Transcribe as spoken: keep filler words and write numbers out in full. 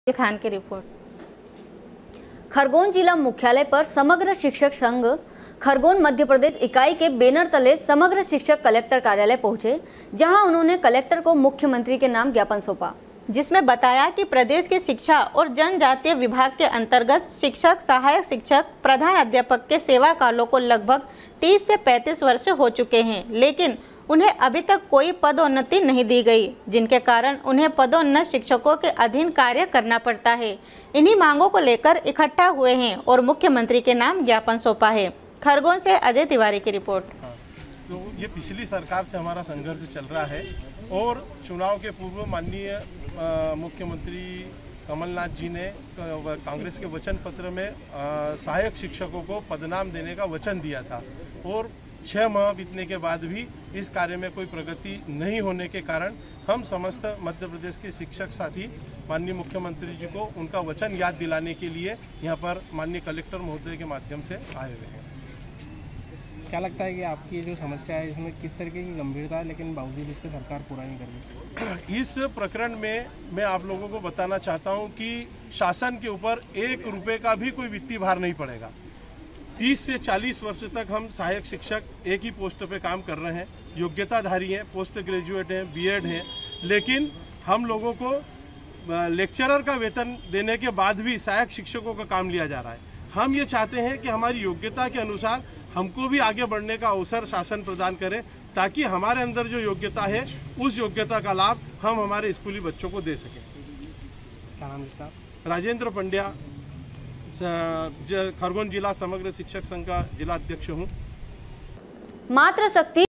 खान की रिपोर्ट। खरगोन जिला मुख्यालय पर समग्र शिक्षक संघ खरगोन मध्य प्रदेश इकाई के बैनर तले समग्र शिक्षक कलेक्टर कार्यालय पहुंचे, जहां उन्होंने कलेक्टर को मुख्यमंत्री के नाम ज्ञापन सौंपा, जिसमें बताया कि प्रदेश की शिक्षा और जनजातीय विभाग के अंतर्गत शिक्षक, सहायक शिक्षक, प्रधान अध्यापक के सेवा कालों को लगभग तीस से पैंतीस वर्ष हो चुके हैं, लेकिन उन्हें अभी तक कोई पदोन्नति नहीं दी गई, जिनके कारण उन्हें पदोन्नत शिक्षकों के अधीन कार्य करना पड़ता है। इन्हीं मांगों को लेकर इकट्ठा हुए हैं और मुख्यमंत्री के नाम ज्ञापन सौंपा है। खरगोन से अजय तिवारी की रिपोर्ट। तो ये पिछली सरकार से हमारा संघर्ष चल रहा है और चुनाव के पूर्व माननीय मुख्यमंत्री कमलनाथ जी ने कांग्रेस के वचन पत्र में सहायक शिक्षकों को पदनाम देने का वचन दिया था और छः माह बीतने के बाद भी इस कार्य में कोई प्रगति नहीं होने के कारण हम समस्त मध्य प्रदेश के शिक्षक साथी माननीय मुख्यमंत्री जी को उनका वचन याद दिलाने के लिए यहाँ पर माननीय कलेक्टर महोदय के माध्यम से आए हुए हैं। क्या लगता है कि आपकी ये जो समस्या है इसमें किस तरीके की गंभीरता है, लेकिन बावजूद इसके सरकार पूरा नहीं कर रही? इस प्रकरण में मैं आप लोगों को बताना चाहता हूँ कि शासन के ऊपर एक रुपये का भी कोई वित्तीय भार नहीं पड़ेगा। तीस से चालीस वर्ष तक हम सहायक शिक्षक एक ही पोस्ट पे काम कर रहे हैं, योग्यताधारी हैं, पोस्ट ग्रेजुएट हैं, बीएड हैं, लेकिन हम लोगों को लेक्चरर का वेतन देने के बाद भी सहायक शिक्षकों का काम लिया जा रहा है। हम ये चाहते हैं कि हमारी योग्यता के अनुसार हमको भी आगे बढ़ने का अवसर शासन प्रदान करे, ताकि हमारे अंदर जो योग्यता है उस योग्यता का लाभ हम हमारे स्कूली बच्चों को दे सकें। क्या नाम है? राजेंद्र पंड्या, खरगोन जिला समग्र शिक्षक संघ का जिला अध्यक्ष हूँ। मातृ शक्ति